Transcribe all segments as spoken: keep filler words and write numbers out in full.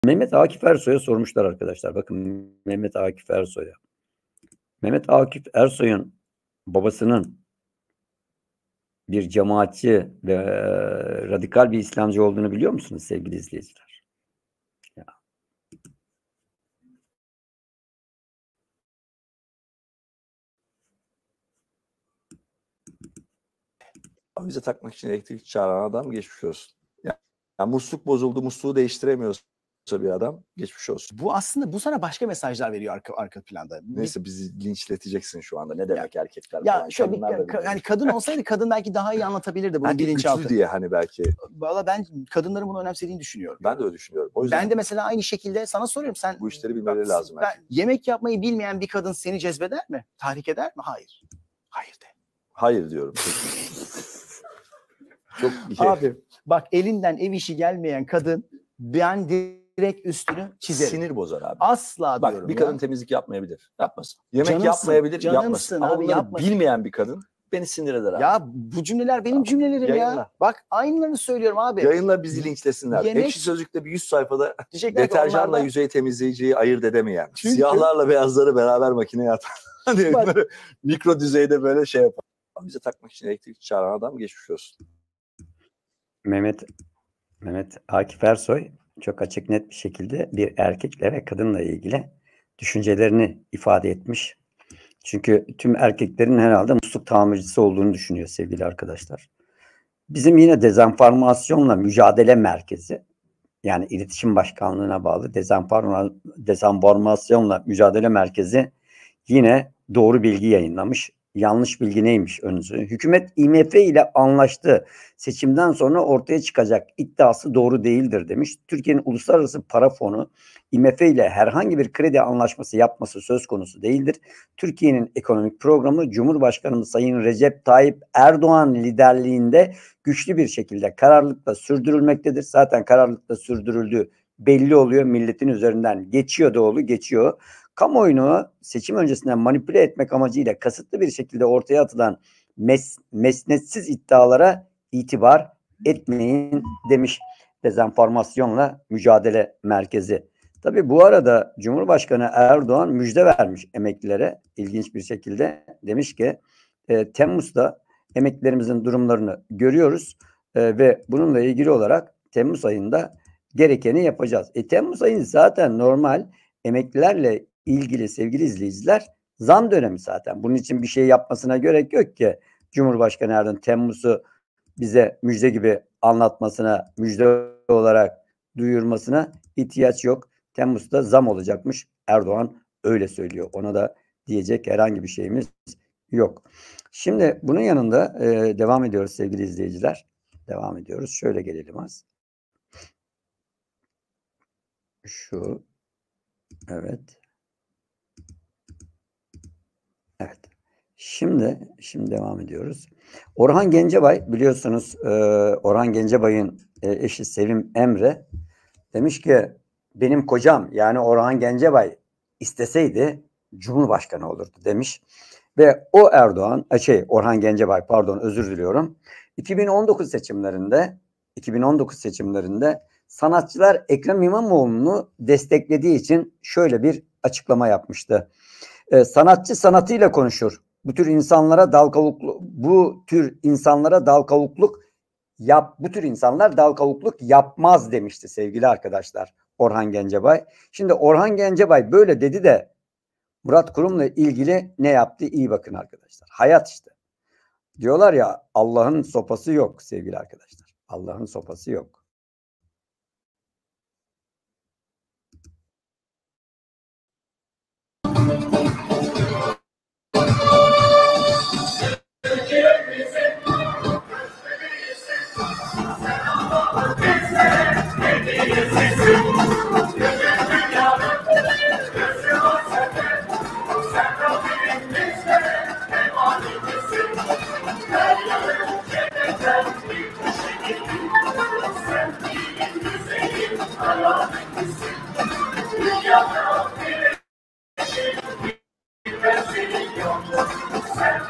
Mehmet Akif Ersoy'a sormuşlar arkadaşlar. Bakın Mehmet Akif Ersoy'a. Mehmet Akif Ersoy'un babasının bir cemaatçi ve radikal bir İslamcı olduğunu biliyor musunuz sevgili izleyiciler? Ya. Bize takmak için elektrik çağıran adam geçmiş olsun. Yani, yani musluk bozuldu, musluğu değiştiremiyorsa bir adam geçmiş olsun. Bu aslında bu sana başka mesajlar veriyor arka arka planda. Neyse bizi linçleteceksin şu anda. Ne demek ya, erkekler ya falan. şöyle bir, ka, yani kadın olsaydı kadın belki daha iyi anlatabilirdi bunu, bilinçaltı diye hani belki. Valla ben kadınların bunu önemsediğini düşünüyorum. Ben de öyle düşünüyorum. O yüzden ben de mesela aynı şekilde sana soruyorum, sen bu işleri bilmeleri lazım. Ben, yemek yapmayı bilmeyen bir kadın seni cezbeder mi? Tahrik eder mi? Hayır. Hayır de. Hayır diyorum. Çok iyi. Abi bak, elinden ev işi gelmeyen kadın, ben direkt üstünü çizerim. Sinir bozar abi. Asla bak, diyorum bir ya. kadın temizlik yapmayabilir. Yapmasın. Yemek Canımsın, yapmayabilir. canımsın Yapmasın. abi, Ama bunları yapmasın. bilmeyen bir kadın beni sinir eder abi. Ya bu cümleler benim tamam. cümlelerim Yayınla. ya. Bak aynılarını söylüyorum abi. Yayınla bizi linçlesinler. Yemek... Ekşi Sözlük'te bir yüz sayfada Diyecekler deterjanla onlardan... yüzey temizleyiciyi ayırt edemeyen, Çünkü... siyahlarla beyazları beraber makineye atan, hani böyle mikro düzeyde böyle şey yapan. Bize takmak için elektrik çağıran adam geçmiş olsun. Mehmet Mehmet Akif Ersoy çok açık net bir şekilde bir erkekle ve kadınla ilgili düşüncelerini ifade etmiş. Çünkü tüm erkeklerin herhalde musluk tamircisi olduğunu düşünüyor sevgili arkadaşlar. Bizim yine dezenformasyonla mücadele merkezi, yani iletişim başkanlığına bağlı dezenforma, dezenformasyonla mücadele merkezi yine doğru bilgi yayınlamış. Yanlış bilgi neymiş önce? Hükümet I M F ile anlaştı. Seçimden sonra ortaya çıkacak iddiası doğru değildir demiş. Türkiye'nin Uluslararası Para Fonu I M F ile herhangi bir kredi anlaşması yapması söz konusu değildir. Türkiye'nin ekonomik programı Cumhurbaşkanımız Sayın Recep Tayyip Erdoğan liderliğinde güçlü bir şekilde kararlılıkla sürdürülmektedir. Zaten kararlılıkla sürdürüldüğü belli oluyor. Milletin üzerinden geçiyor doğru geçiyor. Kamuoyunu seçim öncesinden manipüle etmek amacıyla kasıtlı bir şekilde ortaya atılan mes mesnetsiz iddialara itibar etmeyin demiş dezenformasyonla mücadele merkezi. Tabii bu arada Cumhurbaşkanı Erdoğan müjde vermiş emeklilere ilginç bir şekilde. Demiş ki e, Temmuz'da emeklilerimizin durumlarını görüyoruz e, ve bununla ilgili olarak Temmuz ayında gerekeni yapacağız. E, Temmuz ayı zaten normal emeklilerle ilgili sevgili izleyiciler zam dönemi zaten. Bunun için bir şey yapmasına gerek yok ki Cumhurbaşkanı Erdoğan Temmuz'u bize müjde gibi anlatmasına, müjde olarak duyurmasına ihtiyaç yok. Temmuz'da zam olacakmış. Erdoğan öyle söylüyor. Ona da diyecek herhangi bir şeyimiz yok. Şimdi bunun yanında e, devam ediyoruz sevgili izleyiciler. Devam ediyoruz. Şöyle gelelim az. Şu. Evet. Evet. Şimdi şimdi devam ediyoruz. Orhan Gencebay, biliyorsunuz e, Orhan Gencebay'ın e, eşi Sevim Emre demiş ki benim kocam yani Orhan Gencebay isteseydi Cumhurbaşkanı olurdu demiş. Ve o Erdoğan, şey Orhan Gencebay pardon özür diliyorum. iki bin on dokuz seçimlerinde iki bin on dokuz seçimlerinde sanatçılar Ekrem İmamoğlu'nu desteklediği için şöyle bir açıklama yapmıştı. Ee, sanatçı sanatıyla konuşur. Bu tür insanlara dal kavukluk, bu tür insanlara dal kavukluk yap, bu tür insanlar dal kavukluk yapmaz demişti sevgili arkadaşlar Orhan Gencebay. Şimdi Orhan Gencebay böyle dedi de Murat Kurum'la ilgili ne yaptı? İyi bakın arkadaşlar. Hayat işte. Diyorlar ya Allah'ın sopası yok sevgili arkadaşlar. Allah'ın sopası yok.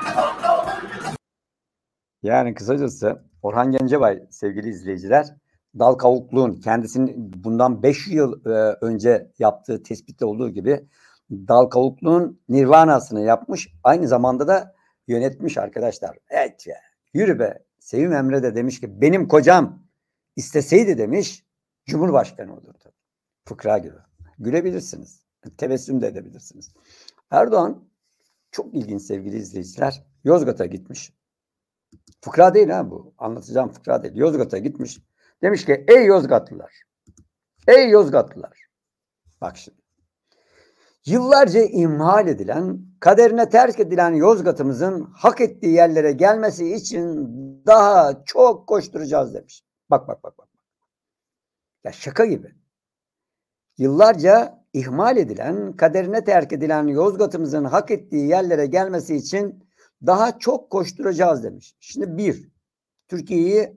Yani kısacası Orhan Gencebay sevgili izleyiciler dal kavukluğun kendisinin bundan beş yıl e, önce yaptığı tespitte olduğu gibi dal kavukluğun nirvanasını yapmış. Aynı zamanda da yönetmiş arkadaşlar. Evet ya, yürü be. Sevim Emre de demiş ki benim kocam isteseydi demiş Cumhurbaşkanı olurdu. Fıkra gibi. Gülebilirsiniz. Tebessüm de edebilirsiniz. Erdoğan çok ilginç sevgili izleyiciler. Yozgat'a gitmiş. Fıkra değil ha bu. Anlatacağım fıkra değil. Yozgat'a gitmiş. Demiş ki ey Yozgatlılar. Ey Yozgatlılar. Bak şimdi. Yıllarca imhal edilen, kaderine terk edilen Yozgat'ımızın hak ettiği yerlere gelmesi için daha çok koşturacağız demiş. Bak bak bak bak. Ya şaka gibi. Yıllarca ihmal edilen, kaderine terk edilen Yozgat'ımızın hak ettiği yerlere gelmesi için daha çok koşturacağız demiş. Şimdi bir, Türkiye'yi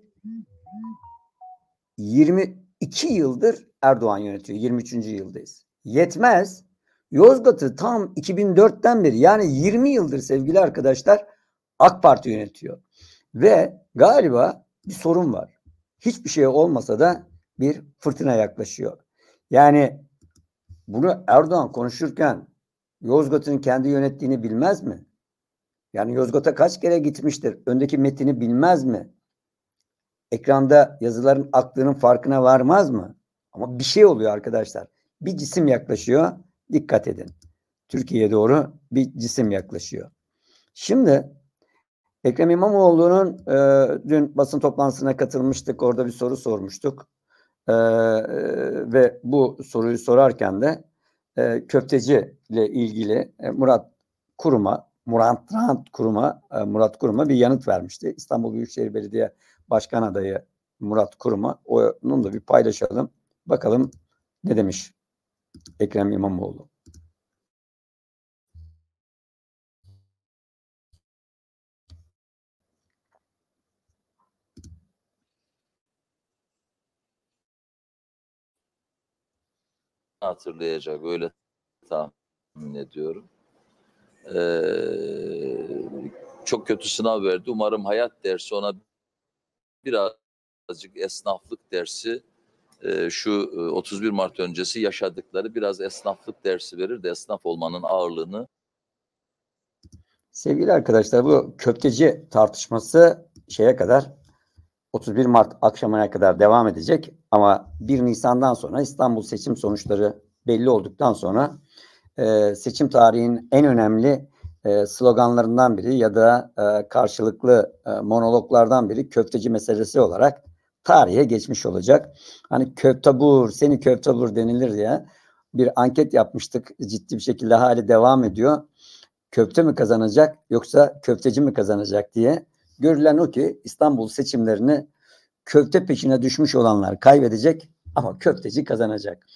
yirmi iki yıldır Erdoğan yönetiyor. yirmi üçüncü yıldayız. Yetmez. Yozgat'ı tam iki bin dörtten beri yani yirmi yıldır sevgili arkadaşlar AK Parti yönetiyor. Ve galiba bir sorun var. Hiçbir şey olmasa da bir fırtına yaklaşıyor. Yani bunu Erdoğan konuşurken Yozgat'ın kendi yönettiğini bilmez mi? Yani Yozgat'a kaç kere gitmiştir? Öndeki metini bilmez mi? Ekranda yazıların aktığının farkına varmaz mı? Ama bir şey oluyor arkadaşlar. Bir cisim yaklaşıyor. Dikkat edin. Türkiye'ye doğru bir cisim yaklaşıyor. Şimdi Ekrem İmamoğlu'nun e, dün basın toplantısına katılmıştık. Orada bir soru sormuştuk. E, ve bu soruyu sorarken de e, köfteci ile ilgili e, Murat Kurum'a Murat Kurum'a e, Murat Kurum'a bir yanıt vermişti. İstanbul Büyükşehir Belediye Başkan adayı Murat Kurum'a. Onun da bir paylaşalım. Bakalım ne demiş Ekrem İmamoğlu. Hatırlayacak öyle tahmin ediyorum. Ee, çok kötü sınav verdi. Umarım hayat dersi ona birazcık esnaflık dersi e, şu otuz bir Mart öncesi yaşadıkları biraz esnaflık dersi verir de esnaf olmanın ağırlığını. Sevgili arkadaşlar bu köfteci tartışması şeye kadar otuz bir Mart akşamına kadar devam edecek ama bir Nisan'dan sonra İstanbul seçim sonuçları belli olduktan sonra e, seçim tarihinin en önemli e, sloganlarından biri ya da e, karşılıklı e, monologlardan biri köfteci meselesi olarak tarihe geçmiş olacak. Hani köftabur, seni köftabur denilir diye bir anket yapmıştık. Ciddi bir şekilde hali devam ediyor. Köfte mi kazanacak yoksa köfteci mi kazanacak diye. Görülen o ki İstanbul seçimlerini köfte peşine düşmüş olanlar kaybedecek ama köfteci kazanacak.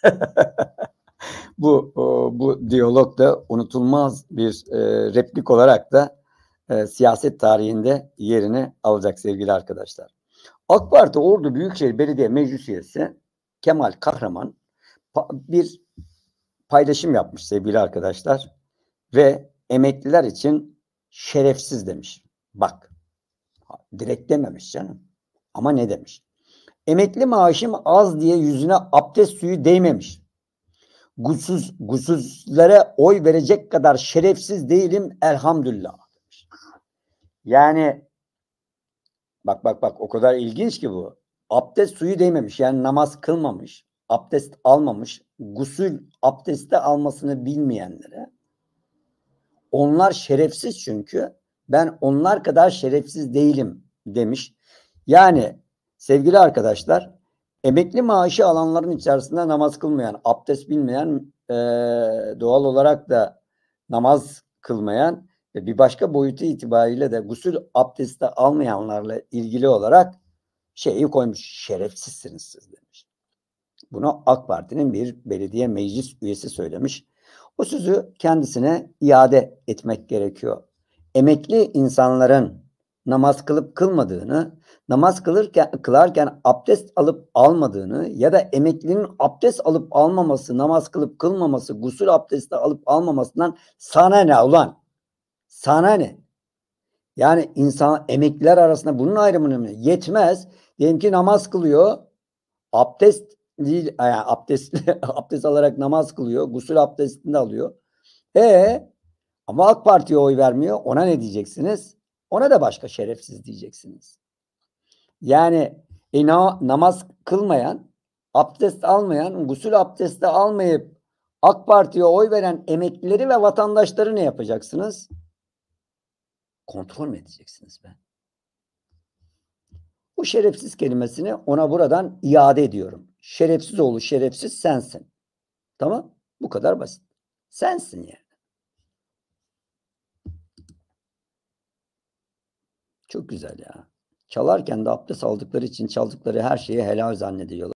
bu o, bu diyalog da unutulmaz bir e, replik olarak da e, siyaset tarihinde yerini alacak sevgili arkadaşlar. AK Parti Ordu Büyükşehir Belediye Meclis Üyesi Kemal Kahraman bir paylaşım yapmış sevgili arkadaşlar ve emekliler için şerefsiz demiş. Bak, direkt dememiş canım. Ama ne demiş? Emekli maaşım az diye yüzüne abdest suyu değmemiş. Gusuz, gusuzlara oy verecek kadar şerefsiz değilim elhamdülillah demiş. Yani bak bak bak o kadar ilginç ki bu. Abdest suyu değmemiş yani namaz kılmamış, abdest almamış, gusül abdesti almasını bilmeyenlere onlar şerefsiz çünkü ben onlar kadar şerefsiz değilim demiş. Yani sevgili arkadaşlar emekli maaşı alanların içerisinde namaz kılmayan, abdest bilmeyen, e, doğal olarak da namaz kılmayan ve bir başka boyutu itibariyle de gusül abdesti almayanlarla ilgili olarak şeyi koymuş. Şerefsizsiniz siz demiş. Bunu AK Parti'nin bir belediye meclis üyesi söylemiş. O sözü kendisine iade etmek gerekiyor. Emekli insanların namaz kılıp kılmadığını, namaz kılırken, kılarken abdest alıp almadığını ya da emeklinin abdest alıp almaması, namaz kılıp kılmaması, gusül abdesti alıp almamasından sana ne ulan? Sana ne? Yani insan emekliler arasında bunun ayrımını mı? Yetmez. Diyelim ki namaz kılıyor abdest değil, yani abdest, abdest alarak namaz kılıyor. Gusül abdestini de alıyor. E ama AK Parti'ye oy vermiyor. Ona ne diyeceksiniz? Ona da başka şerefsiz diyeceksiniz. Yani e, na- namaz kılmayan, abdest almayan, gusül abdesti almayıp AK Parti'ye oy veren emeklileri ve vatandaşları ne yapacaksınız? Kontrol mü edeceksiniz be? Bu şerefsiz kelimesini ona buradan iade ediyorum. Şerefsiz oğlu şerefsiz sensin. Tamam? Bu kadar basit. Sensin yani. Çok güzel ya. Çalarken de abdest aldıkları için çaldıkları her şeyi helal zannediyorlar.